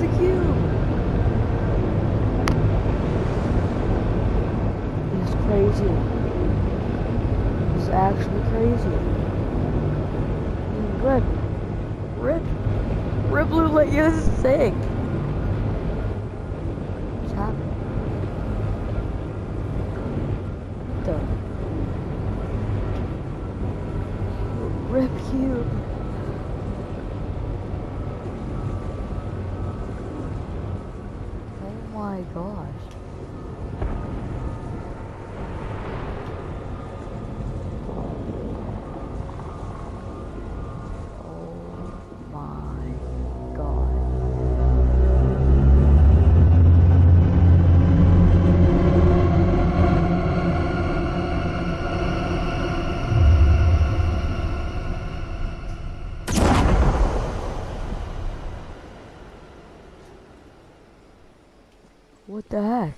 the cube. This is crazy. This is actually crazy. Rip. Rip. Rip Blue Lightyear, this is sick. What's happening? What the? Rip Cube. Oh my gosh. What the heck?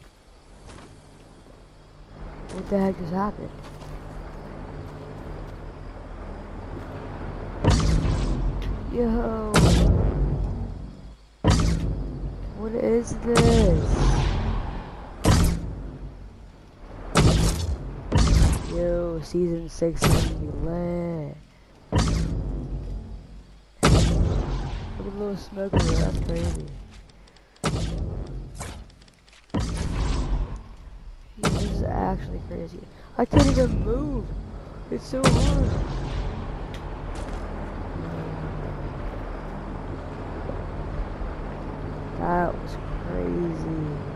What the heck just happened? Yo! What is this? Yo, season 6 is gonna be lit. Look at the little smoker there, that's crazy. This is actually crazy. I can't even move. It's so hard. That was crazy.